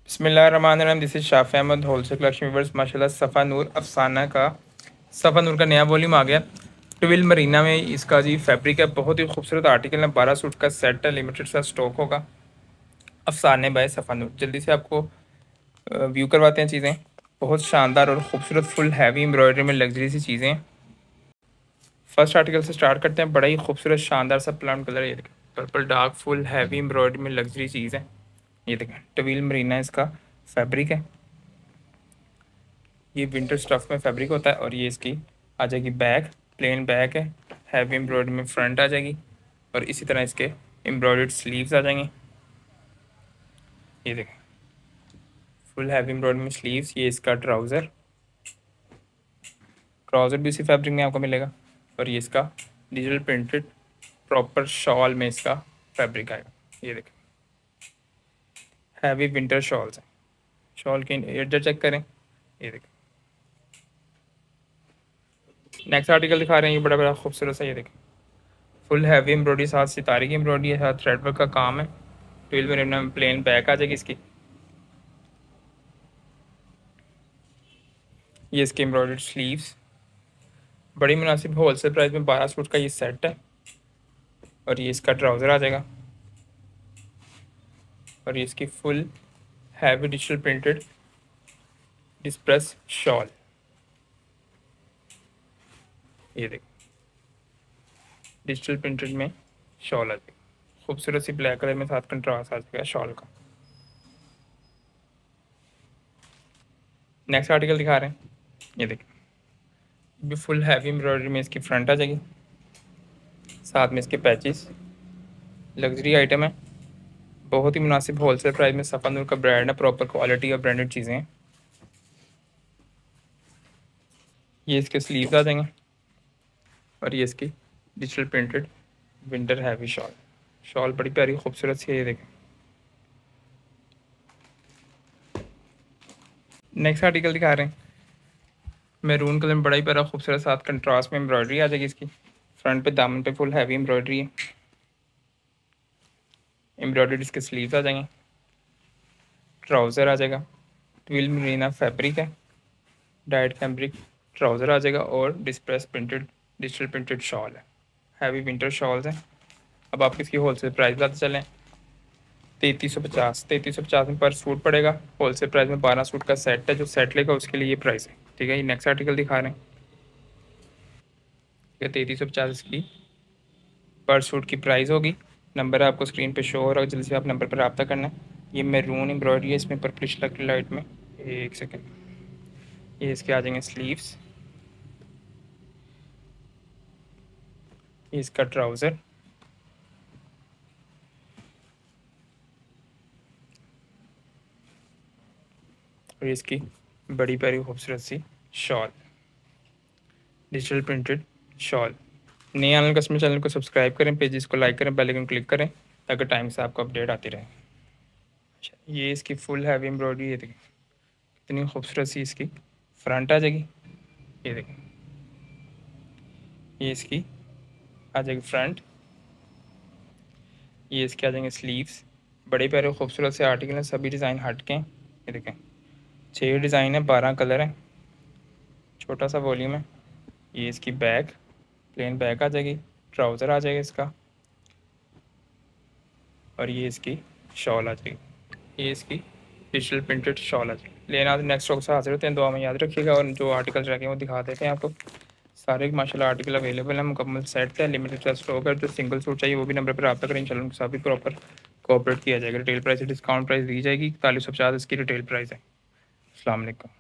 बिस्मिल्लाहिर्रहमानिर्रहीम। This is Shafi Ahmed wholesale collection viewers. माशाल्लाह सफ़ा नूर का नया वॉल्यूम आ गया। ट्विल मरीना में इसका जी फैब्रिक है, बहुत ही खूबसूरत आर्टिकल है। 12 सूट का सेट है, लिमिटेड सा स्टॉक होगा। अफसाने बाय सफ़ा नूर। जल्दी से आपको व्यू करवाते हैं चीज़ें। बहुत शानदार और ख़ूबसूरत फुल हैवी एम्ब्रॉयडरी में लग्जरी सी चीज़ें हैं। फर्स्ट आर्टिकल से स्टार्ट करते हैं। बड़ा ही खूबसूरत शानदार सा प्लान कलर, ये देखें, purple dark full heavy embroidery में लग्जरी चीज़ है। ये देखें, ट्विल मरीना इसका फैब्रिक है। ये विंटर स्टफ में फैब्रिक होता है। और ये इसकी आ जाएगी बैक, प्लेन बैक है, हैवी एम्ब्रॉयडरी में फ्रंट आ जाएगी। और इसी तरह इसके एम्ब्रॉयडर्ड स्लीव्स आ जाएंगे। ये देखें, फुल हैवी एम्ब्रॉयडरी में स्लीव्स। ये इसका ट्राउज़र भी इसी फैब्रिक में आपको मिलेगा। और ये इसका डिजिटल प्रिंटेड प्रॉपर शॉल में इसका फैब्रिक आएगा। ये देखें, हैवी विंटर शॉल्स हैं। शॉल के एडजस्ट चेक करें। ये देखें, नेक्स्ट आर्टिकल दिखा रहे हैं। ये बड़ा बड़ा खूबसूरत सा, ये देखें, फुल हैवी एम्ब्रॉयडरी, साथ सितारे की एम्ब्रॉयडरी है, साथ थ्रेड वर्क का काम है। 12 में प्लेन बैक आ जाएगी इसकी। ये इसके एम्ब्रॉयडर्ड स्लीव्स, बड़ी मुनासिब होलसेल प्राइस में 12 सूट का ये सेट है। और ये इसका ट्राउज़र आ जाएगा। और ये इसकी फुल हैवी डिजिटल प्रिंटेड डिस्प्रेस शॉल। ये देखें, डिजिटल प्रिंटेड में शॉल आ जाएगी। खूबसूरत सी ब्लैक कलर में साथ कंट्रास्ट आ जाएगा शॉल का। नेक्स्ट आर्टिकल दिखा रहे हैं। ये देखें, भी फुल हैवी एम्ब्रॉयडरी में इसकी फ्रंट आ जाएगी, साथ में इसके पैचेस। लग्जरी आइटम है, बहुत ही मुनासिब होलसेल प्राइस में। सफ़ा नूर का ब्रांड है, प्रॉपर क्वालिटी और ब्रांडेड चीज़ें हैं। ये इसके स्लीव्स आ जाएंगे। और ये इसकी digital printed winter heavy shawl बड़ी प्यारी खूबसूरत सी है। ये देखें, नेक्स्ट आर्टिकल दिखा रहे हैं। मैरून कलर में बड़ा ही प्यारा खूबसूरत, साथ कंट्रास्ट में एम्ब्रॉयडरी आ जाएगी इसकी। फ्रंट पे दामन पे फुल हैवी एम्ब्रॉयडरी है। एम्ब्रॉयडरी इसके स्लीव्स आ जाएंगे। ट्राउज़र आ जाएगा, ट्विल मरीना फैब्रिक है, डाइट फैब्रिक ट्राउज़र आ जाएगा। और डिस्प्रेस प्रिंटेड डिजिटल प्रिंटेड शॉल है, हैवी विंटर शॉल्स हैं। अब आप इसकी होलसेल प्राइस बताते चलें। 3350 में पर सूट पड़ेगा। होलसेल प्राइस में 12 सूट का सेट है। जो सेट लेगा उसके लिए ये प्राइस है, ठीक है। ये नेक्स्ट आर्टिकल दिखा रहे हैं। ठीक है, 3350 की पर सूट की प्राइस होगी। नंबर आपको स्क्रीन पे शो हो रहा है, जल्दी से आप नंबर पर रब्ता करना है। ये मैरून एम्ब्रॉयडरी है, इसमें पर्पलिश लाइट में। एक सेकेंड, ये इसके आ जाएंगे स्लीव्स। ये इसका ट्राउज़र, और इसकी बड़ी प्यारी खूबसूरत सी शॉल, डिजिटल प्रिंटेड शॉल। नए आने कस्टमर चैनल को सब्सक्राइब करें, पेजेस को लाइक करें, बेल आइकन क्लिक करें ताकि टाइम से आपको अपडेट आती रहे। अच्छा, ये इसकी फुल हैवी एम्ब्रॉयडरी है, देखिए कितनी खूबसूरत सी इसकी फ्रंट आ जाएगी। ये देखें, ये इसकी आ जाएगी फ्रंट। ये इसके आ जाएंगे स्लीव्स। बड़े प्यारे खूबसूरत से आर्टिकल हैं, सभी डिज़ाइन हट के हैं। ये देखें, 6 डिज़ाइन है, 12 कलर हैं, छोटा सा वॉल्यूम है। ये इसकी बैक, प्लेन बैक आ जाएगी, ट्राउज़र आ जाएगा इसका। और ये इसकी शॉल आ जाएगी, ये इसकी डिजिटल प्रिंटेड शॉल आ जाएगी। लेना नेक्स्ट स्टॉक से हाजिर होते हैं। दुआ में याद रखिएगा। और जो आर्टिकल्स रखे हैं वो दिखा देते हैं आपको। सारे माशाल्लाह आर्टिकल अवेलेबल है, मुकम्मल सेट है, लिमिटेड स्टॉक है। जो सिंगल सूट चाहिए वो भी नंबर पर रब्ता करें, इंशाल्लाह उनके साथ भी प्रॉपर कोऑपरेट किया जाएगा। रिटेल प्राइस से डिस्काउंट प्राइस दी जाएगी। 4150 इसकी रिटेल प्राइस है। अस्सलाम वालेकुम।